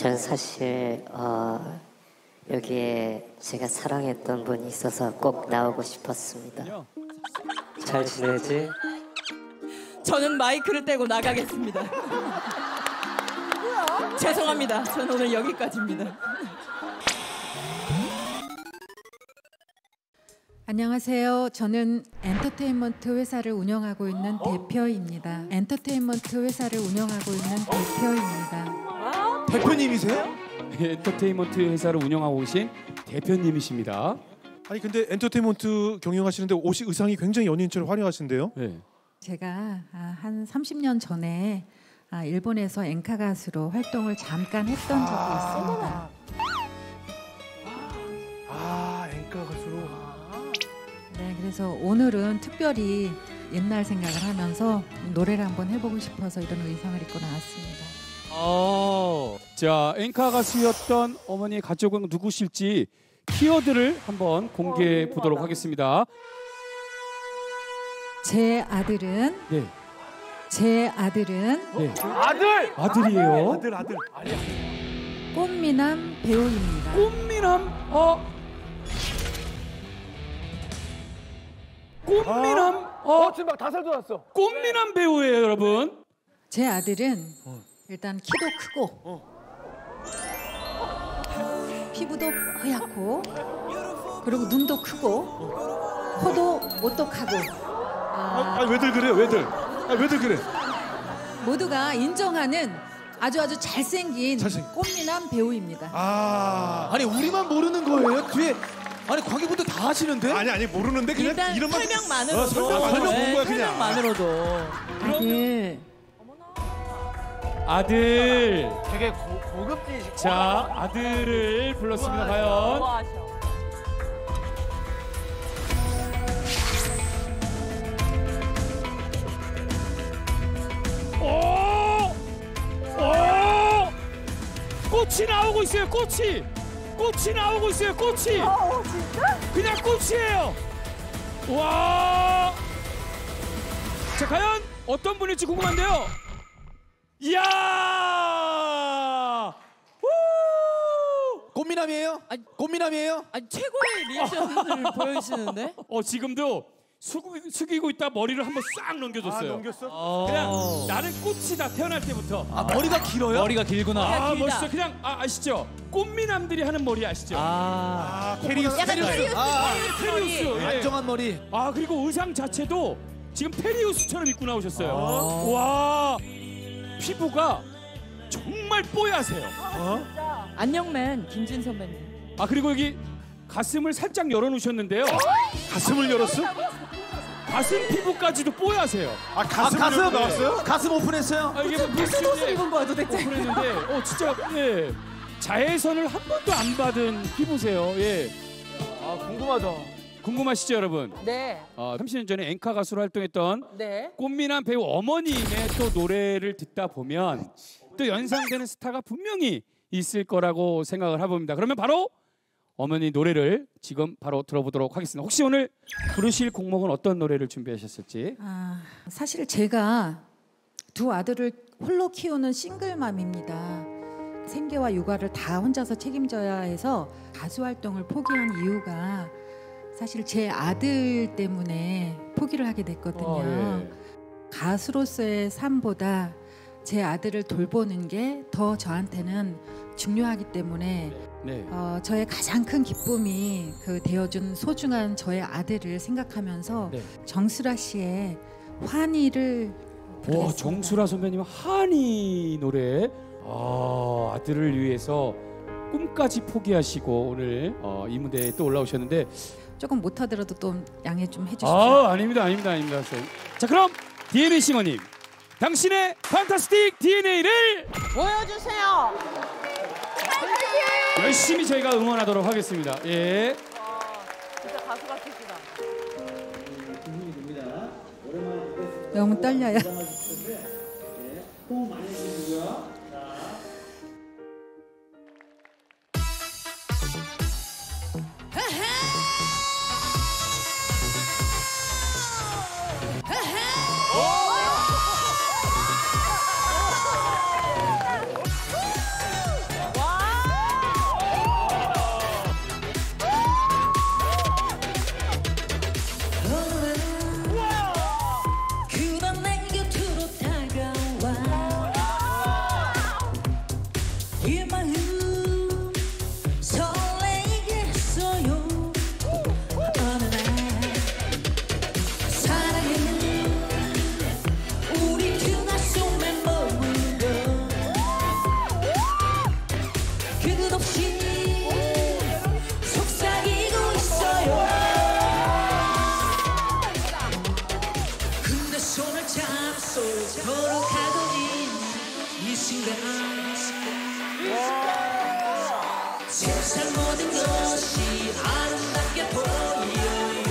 저는 사실 여기에 제가 사랑했던 분이 있어서 꼭 나오고 싶었습니다. 잘 지내지? 저는 마이크를 떼고 나가겠습니다. 죄송합니다. 저는 오늘 여기까지입니다. 안녕하세요. 저는 엔터테인먼트 회사를 운영하고 있는 대표입니다. 엔터테인먼트 회사를 운영하고 있는 대표입니다. 대표님이세요? 엔터테인먼트 회사를 운영하고 계신 대표님이십니다. 아니 근데 엔터테인먼트 경영하시는데 옷이 의상이 굉장히 연예인처럼 화려하신데요? 네. 제가 한 30년 전에 일본에서 엔카 가수로 활동을 잠깐 했던 적이 있습니다. 엔카 가수로. 네, 그래서 오늘은 특별히 옛날 생각을 하면서 노래를 한번 해보고 싶어서 이런 의상을 입고 나왔습니다. 자, 엔카 가수였던 어머니의 가족은 누구실지 키워드를 한번 공개해 보도록 하겠습니다. 제 아들은 네. 아들이에요? 아들. 꽃미남 배우입니다. 꽃미남. 꽃미남. 지금 막 다살 돋았어. 꽃미남 배우예요, 여러분. 제 아들은 일단 키도 크고 피부도 허옇고 그리고 눈도 크고 코도 오똑하고 왜들 그래요? 왜들 그래? 모두가 인정하는 아주 잘생긴 꽃미남 배우입니다. 아니 우리만 모르는 거예요? 뒤에 아니 관객분들 다 하시는데? 아니 모르는데 그냥 일단 이름만 설명만으로도 설명 본 거야 그냥. 설명만으로도 아들. 되게 고급지신. 자, 아들을 불렀습니다. 과연. 꽃이 나오고 있어요. 꽃이 나오고 있어요. 꽃이. 진짜? 그냥 꽃이에요. 와. 자, 과연 어떤 분일지 궁금한데요. 이야. 꽃미남이에요? 꽃미남이에요? 아니 최고의 리액션을 보여주시는데? 지금도 숙이고 있다 머리를 한번 싹 넘겨줬어요. 넘겼어? 그냥 나는 꽃이다 태어날 때부터. 머리가 길어요? 머리가 길구나. 멋있어. 그냥 아시죠? 꽃미남들이 하는 머리 아시죠? 페리우스. 약간 페리우스. 예. 안정한 머리. 그리고 의상 자체도 지금 페리우스처럼 입고 나오셨어요. 와, 피부가 정말 뽀얗세요. 안녕맨 김진 선배님. 그리고 여기 가슴을 살짝 열어놓으셨는데요. 가슴을 열었어? 가슴 피부까지도 뽀얗세요. 가슴 나왔어요? 가슴 오픈했어요? 이게 무슨 옷을 입은 거야 도대체? 오픈했는데 진짜 자외선을 한 번도 안 받은 피부세요. 예. 궁금하다. 궁금하시죠, 여러분? 네. 30년 전에 엔카 가수로 활동했던 네. 꽃미남 배우 어머님의 또 노래를 듣다 보면 또 연상되는 스타가 분명히 있을 거라고 생각을 해봅니다. 그러면 바로 어머니 노래를 지금 바로 들어보도록 하겠습니다. 혹시 오늘 부르실 곡목은 어떤 노래를 준비하셨을지? 사실 제가 두 아들을 홀로 키우는 싱글맘입니다. 생계와 육아를 다 혼자서 책임져야 해서 가수 활동을 포기한 이유가 사실 제 아들 때문에 포기를 하게 됐거든요. 가수로서의 삶보다 제 아들을 돌보는 게 더 저한테는 중요하기 때문에 저의 가장 큰 기쁨이 되어준 소중한 저의 아들을 생각하면서 정수라 씨의 환희를 부르겠습니다. 정수라 선배님 한이 노래. 아들을 위해서 꿈까지 포기하시고 오늘 이 무대에 또 올라오셨는데 조금 못하더라도 또 양해 좀 해주십시오. 아닙니다. 자, 그럼 DNA 싱어님, 당신의 판타스틱 DNA를 보여주세요. 열심히 저희가 응원하도록 하겠습니다. 예. 진짜 가수 같으시다. 너무 떨려요. 이 마음 설레게 했어요. 어느 날 사랑은 우리 두 가슴에 머물러 끝없이 속삭이고 있어요. 근데 손을 잡고 걸어가고 있는 이 순간 세상 모든 것이 아름답게 보여요.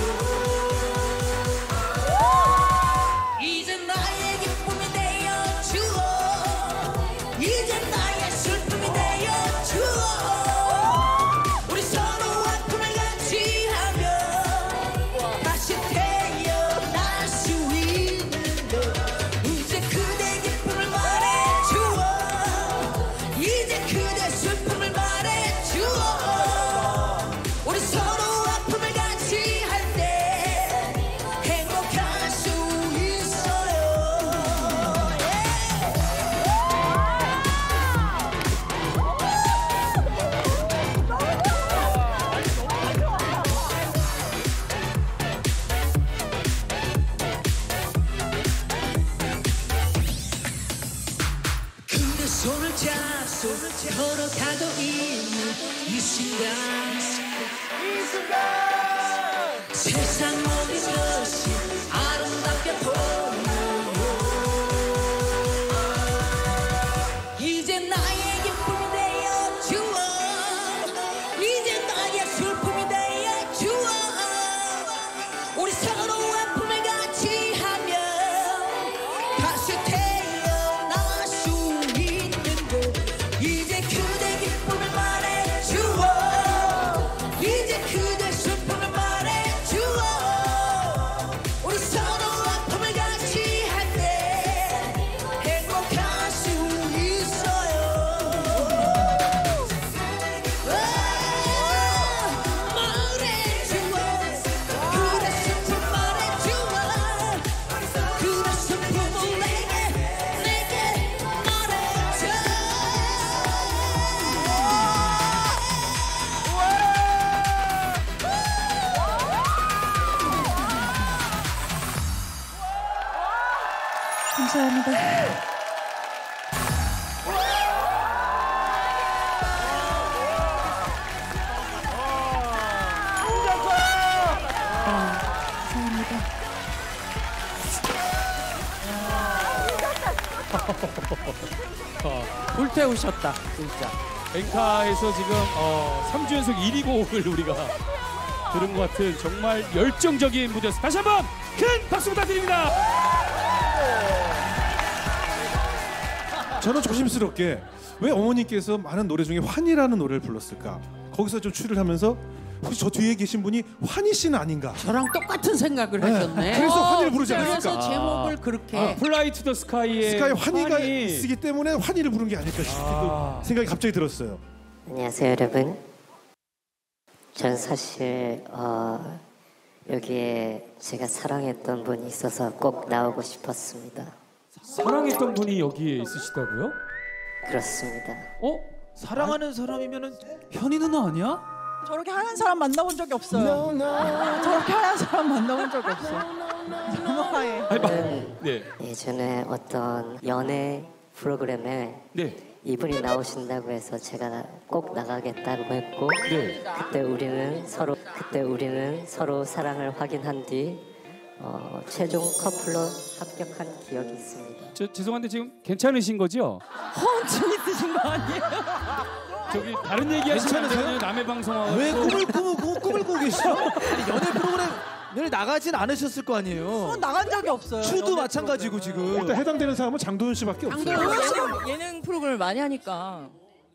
이제 나의 기쁨이 되어주어 이제 나의 슬픔이 되어주어 우리 서로 아픔을 같이 하며 다시 태어날 수 있는데 이제 그대 기쁨을 말해주어 이제 그대 슬픔을 말해주어 우리 서로 아픔을 같이 할 때 행복할 수 있어요. 근데 손을 잡고 걸어가고 있는 이 순간 세상 모든 것이 아름답게 보여요. 이제 나의 기쁨이 되어주어 이제 나의 슬픔이 되어주어 우리 서로 아픔을 같이 하며 다시 태어날 수 있는데 이제 그대 기쁨을 말해주어 이제 그대 슬픔을 말해주어 우리 서로 아픔을 같이 할 때 행복할 수 있어요. 말해주어 그대 슬픔 말해주어 그대 슬픔을 내게 말해줘. 감사합니다. 감사합니다. 불태우셨다 진짜. 앵카에서 지금 3주 연속 1위 곡을 우리가 들은 것 같은 정말 열정적인 무대였습니다. 다시 한번 큰 박수 부탁드립니다. 저는 조심스럽게 왜 어머니께서 많은 노래 중에 환희라는 노래를 불렀을까? 거기서 좀 추리를 하면서 혹시 저 뒤에 계신 분이 환희 씨는 아닌가? 저랑 똑같은 생각을 하셨네. 그래서 환희를 부르지 않았을까? 그래서 제목을 그렇게 플라이 투 더 스카이의 스카이 환희가 환희. 쓰기 때문에 환희를 부른 게 아닐까 싶기도 생각이 갑자기 들었어요. 안녕하세요 여러분. 전 사실 여기에 제가 사랑했던 분이 있어서 꼭 나오고 싶었습니다. 사랑했던 분이 여기에 있으시다고요? 그렇습니다. 사랑하는 사람이면은 현이 누나 아니야? 저렇게 하얀 사람 만나본 적이 없어요. 저렇게 하얀 사람 만나본 적이 없어. 너무 하얘. 네. 예전에 어떤 연애 프로그램에 네. 이분이 나오신다고 해서 제가 꼭 나가겠다고 했고 네. 그때 우리는 서로 사랑을 확인한 뒤 최종 커플로 합격한 기억이 있습니다. 죄송한데 지금 괜찮으신 거죠? 허언증 있으신 거 아니에요? 저기 다른 얘기 하시면 안 되거든요. 남의 방송하고. 왜 꿈을 꾸고 계시죠? 아니, 연애 프로그램을 나가진 않으셨을 거 아니에요. 나간 적이 없어요. 추도 마찬가지고 지금. 일단 해당되는 사람은 장도연 씨밖에 없어요. 예능 프로그램을 많이 하니까.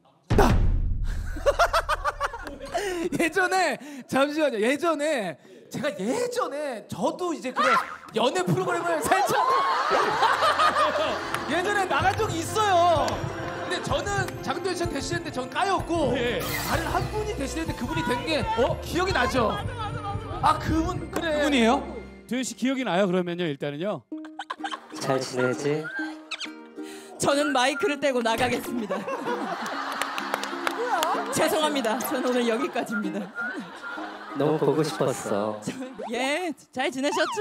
예전에 잠시만요. 예전에 저도 이제 그래 연애 프로그램을 살짝 예전에 나간 적이 있어요. 근데 저는 장도연 씨한테 대신했는데 전 까였고 네. 다른 한 분이 대신했는데 그분이 된 게 기억이 나죠? 아 그분 그래. 그분이에요? 도현 씨 기억이 나요? 그러면요 일단은요. 잘 지내지? 저는 마이크를 떼고 나가겠습니다. 죄송합니다. 저는 오늘 여기까지입니다. 너무 보고 싶었어. 예, 잘 지내셨죠?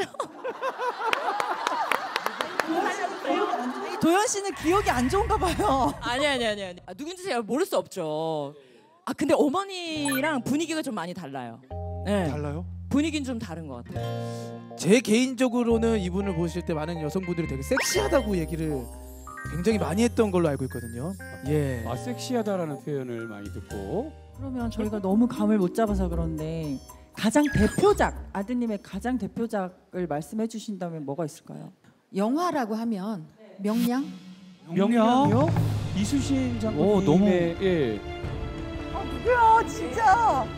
도현 씨는 기억이 안 좋은가 봐요. 아니. 누군지 제가 모를 수 없죠. 아 근데 어머니랑 분위기가 좀 많이 달라요. 네. 달라요? 분위기는 좀 다른 것 같아요. 제 개인적으로는 이분을 보실 때 많은 여성분들이 되게 섹시하다고 얘기를 굉장히 많이 했던 걸로 알고 있거든요. 예. 아 섹시하다라는 표현을 많이 듣고 그러면 저희가 너무 감을 못 잡아서 그런데 가장 대표작, 아드님의 가장 대표작을 말씀해 주신다면 뭐가 있을까요? 영화라고 하면 명량? 명량이요? 이수신 장군님의 너무- 예. 누구야 진짜?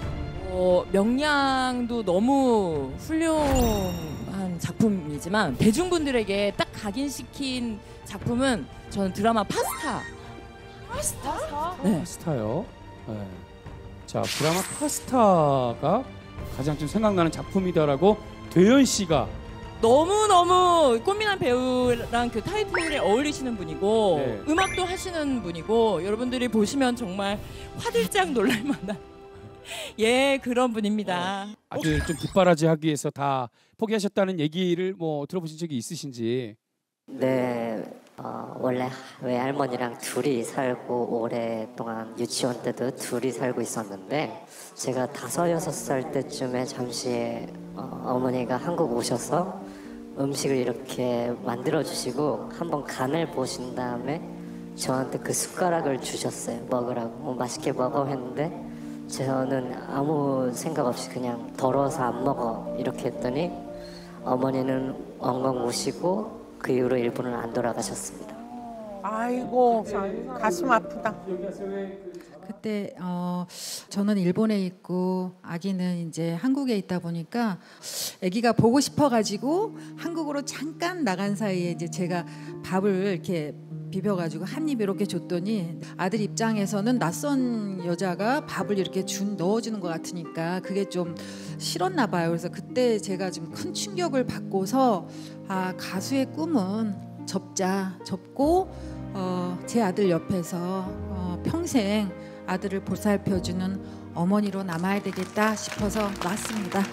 명량도 너무 훌륭한 작품이지만 대중분들에게 딱 각인시킨 작품은 저는 드라마 파스타. 네. 파스타요. 네. 자 드라마 파스타가 가장 좀 생각나는 작품이다라고 도현 씨가 너무너무 꽃미남 배우랑 그 타이틀에 어울리시는 분이고 네. 음악도 하시는 분이고 여러분들이 보시면 정말 화들짝 놀랄 만한 예 그런 분입니다. 아들 좀 뒷바라지하기 위해서 다 포기하셨다는 얘기를 뭐 들어보신 적이 있으신지? 네, 원래 외할머니랑 둘이 살고 오랫동안 유치원 때도 둘이 살고 있었는데 제가 5-6살 때쯤에 잠시 어머니가 한국 오셔서 음식을 이렇게 만들어 주시고 한번 간을 보신 다음에 저한테 그 숟가락을 주셨어요. 먹으라고. 맛있게 먹어 했는데 저는 아무 생각 없이 그냥 더러워서 안 먹어 이렇게 했더니 어머니는 엉엉 우시고 그 이후로 일본을 안 돌아가셨습니다. 아이고 가슴 아프다. 그때 저는 일본에 있고 아기는 이제 한국에 있다 보니까 아기가 보고 싶어가지고 한국으로 잠깐 나간 사이에 이제 제가 밥을 이렇게 비벼가지고 한 입 이렇게 줬더니 아들 입장에서는 낯선 여자가 밥을 이렇게 넣어주는 것 같으니까 그게 좀 싫었나 봐요. 그래서 그때 제가 좀 큰 충격을 받고서 아 가수의 꿈은 접고 제 아들 옆에서 평생 아들을 보살펴주는 어머니로 남아야 되겠다 싶어서 왔습니다.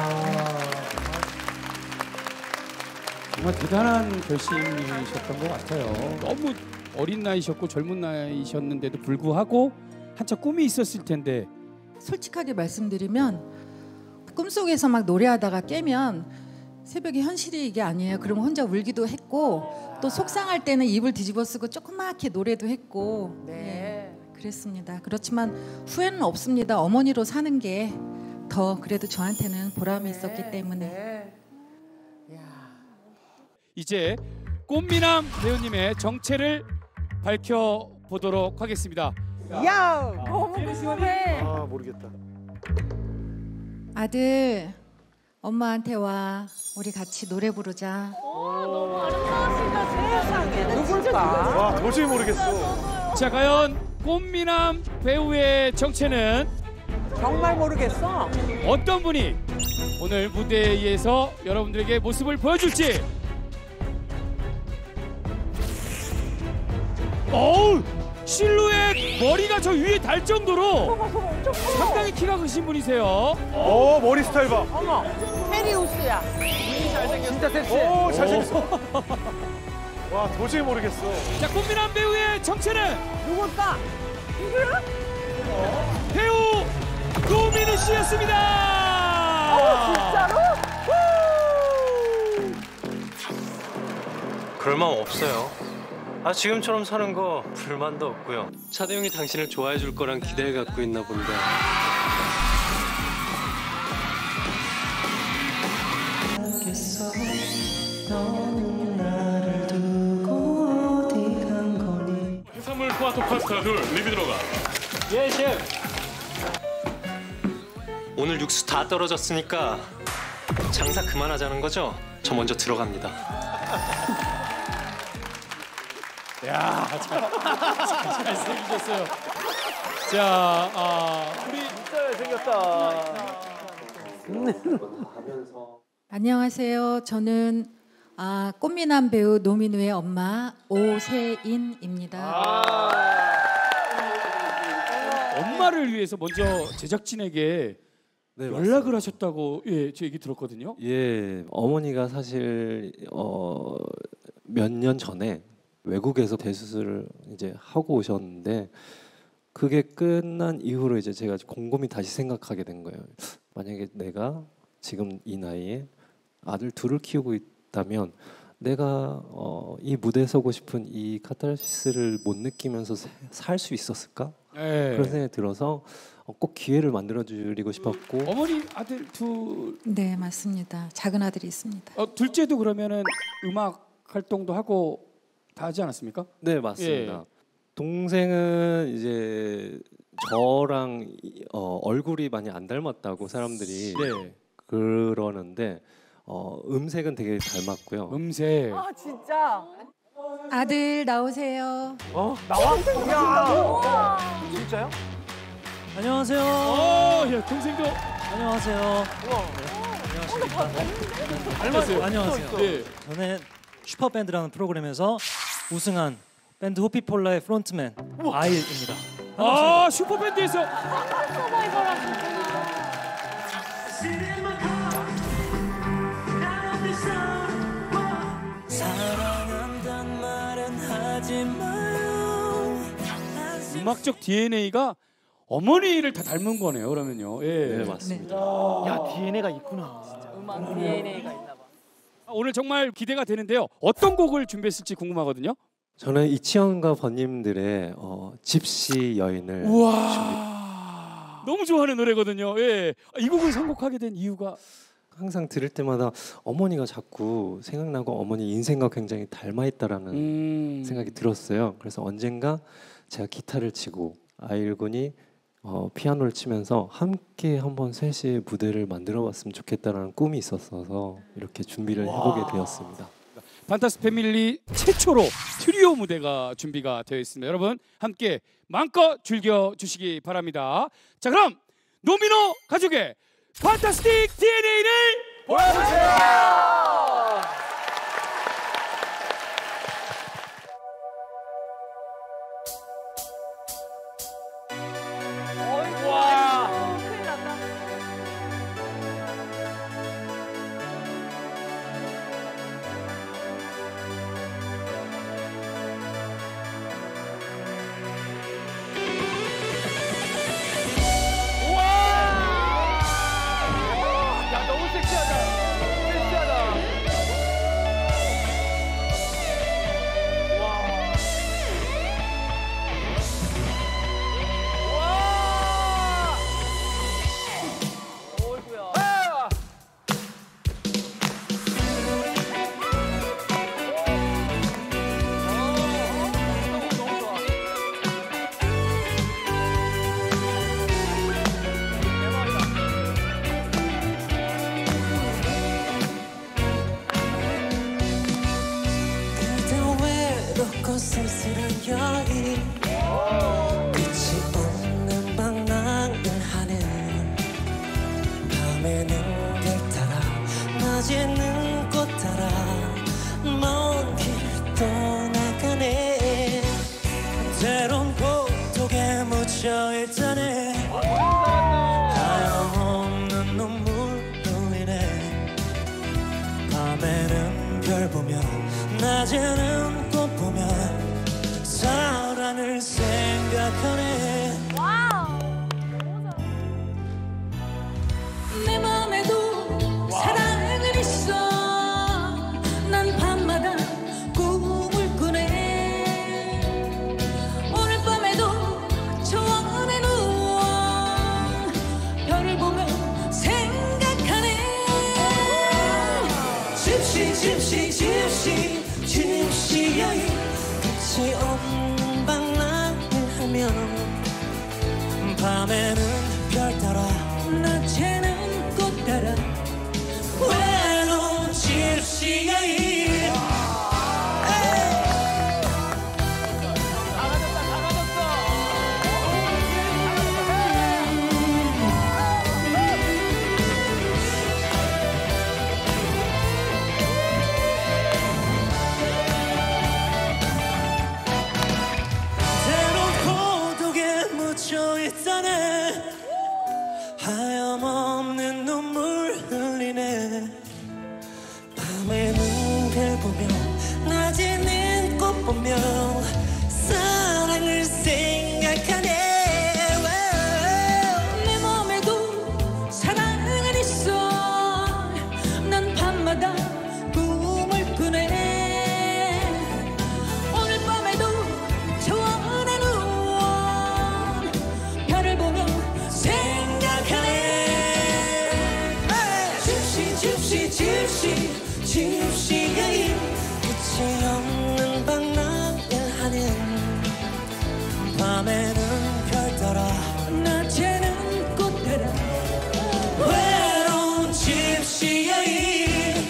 정말 대단한 결심이셨던 것 같아요. 너무 어린 나이셨고 젊은 나이셨는데도 불구하고 한참 꿈이 있었을 텐데 솔직하게 말씀드리면 꿈속에서 막 노래하다가 깨면 새벽에 현실이 이게 아니에요. 그러면 혼자 울기도 했고 또 속상할 때는 입을 뒤집어 쓰고 조그맣게 노래도 했고 네, 그랬습니다. 그렇지만 후회는 없습니다. 어머니로 사는 게 더 그래도 저한테는 보람이 있었기 때문에. 이제 꽃미남 배우님의 정체를 밝혀보도록 하겠습니다. 야 너무 궁금해. 아 모르겠다. 아들 엄마한테 와. 우리 같이 노래 부르자. 누굴까? 와 도저히 모르겠어. 자 과연 꽃미남 배우의 정체는 정말 모르겠어. 어떤 분이 오늘 무대에서 여러분들에게 모습을 보여줄지. 어우 실루엣 머리가 저 위에 달 정도로 상당히 키가 크신 분이세요. 머리 스타일 봐. 어머 페리우스야. 진짜 섹시해. 오 잘생겼어. 와 도저히 모르겠어. 자 꽃미남 배우의 정체는 누굴까? 배우 노민우 씨였습니다. 진짜로? 그럴 마음 없어요. 지금처럼 사는 거 불만도 없고요. 차대용이 당신을 좋아해 줄 거란 기대를 갖고 있나 본데. 해산물 토마토 파스타 둘 리비드로가. 예, 셰프. 오늘 육수 다 떨어졌으니까 장사 그만하자는 거죠? 저 먼저 들어갑니다. 야, 잘생기셨어요. 자, 우리 진짜 생겼다. 안녕하세요. 저는 꽃미남 배우 노민우의 엄마 오세인입니다. 엄마를 위해서 먼저 제작진에게 네, 연락을 하셨다고 저 얘기 들었거든요. 예, 어머니가 사실 몇 년 전에 외국에서 대수술을 이제 하고 오셨는데 그게 끝난 이후로 이제 제가 곰곰이 다시 생각하게 된 거예요. 만약에 내가 지금 이 나이에 아들 둘을 키우고 있다면 내가 이 무대에 서고 싶은 이 카타르시스를 못 느끼면서 살 수 있었을까? 그런 생각이 들어서 꼭 기회를 만들어 드리고 싶었고. 어머니 아들 둘. 네, 맞습니다. 작은 아들이 있습니다. 둘째도 그러면은 음악 활동도 하고 다 하지 않았습니까? 네, 맞습니다. 동생은 이제 저랑 얼굴이 많이 안 닮았다고 사람들이 그러는데 음색은 되게 닮았고요. 음색. 아 진짜. 아들 나오세요. 나와? 야. 진짜요? 안녕하세요. 야, 동생도. 안녕하세요. 안녕하십니까. 닮았어요. 안녕하세요. 네. 저는 슈퍼밴드라는 프로그램에서 우승한 밴드 호피폴라의 프론트맨 아일입니다. 아, 슈퍼밴드에서. 사랑한단 말은 하지 마요. 음악적 DNA가 어머니를 다 닮은 거네요. 그러면요. 네, 맞습니다. 야, DNA가 있구나. 음악 DNA가 있나 봐. 오늘 정말 기대가 되는데요. 어떤 곡을 준비했을지 궁금하거든요. 저는 이치현과 번님들의 집시 여인을 너무 좋아하는 노래거든요. 이 곡을 선곡하게 된 이유가 항상 들을 때마다 어머니가 자꾸 생각나고 어머니 인생과 굉장히 닮아 있다라는 생각이 들었어요. 그래서 언젠가 제가 기타를 치고 아일군이 피아노를 치면서 함께 한번 셋이 무대를 만들어봤으면 좋겠다라는 꿈이 있었어서 이렇게 준비를 해보게 되었습니다. 판타스 패밀리 최초로 트리오 무대가 준비가 되어 있습니다. 여러분 함께 마음껏 즐겨주시기 바랍니다. 자, 그럼 노미노 가족의 판타스틱 DNA를 보여주세요. 쓸쓸한 여인 끝이 없는 방랑을 하는 밤에는 별 따라 낮에는 꽃 따라 먼 길 떠나가네. 때론 고독에 묻혀 있다네. 하염없는 눈물로 인해 밤에는 별 보며 낮에는 꽃 보며 사랑을 생각하네. 내 맘에도 사랑은 있어. 난 밤마다 꿈을 꾸네. 오늘 밤에도 저 안에 누워 별을 보며 생각하네. 집시 집시 집시 집시 여인 끝이 없는 방랑을 하면 밤에는 별 따라 낮에는 꽃 따라 외로운 집시 여인. 때론 고독에 묻혀 있잖아 하염없는 눈물 흘리네 밤에는 별 보며 낮에는 꽃 보며 사랑을 생각하네 내 몸에도 사랑은 있어 난 밤마다 꿈을 꾸네 오늘 밤에도 저 안에 누워 별을 보며 생각하네 집시 여인 끝이 없는 방랑을 밤에는 별 따라 낮에는 꽃 따라 외로운 집시 여인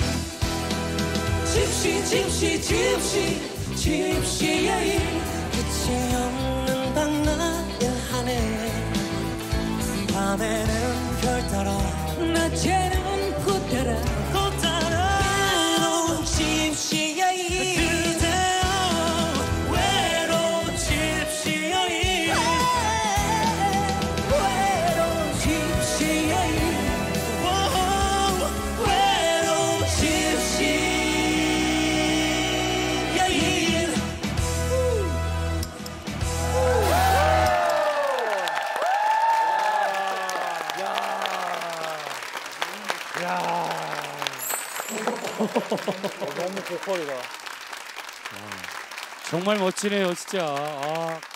집시 여인 끝이 없는 방랑을 하네 밤에는 별 따라 낮에는 꽃 따라 외로운 집시 여인 외로운 집시 여인 외로운 집시 여인 외로운 집시 여인 너무 고퀄이다. 정말 멋지네요, 진짜. 아.